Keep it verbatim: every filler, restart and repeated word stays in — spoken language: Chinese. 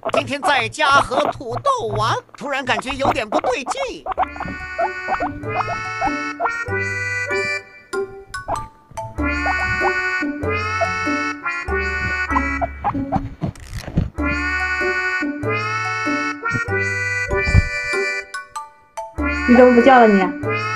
今天在家和土豆玩，突然感觉有点不对劲。 你怎么不叫了你？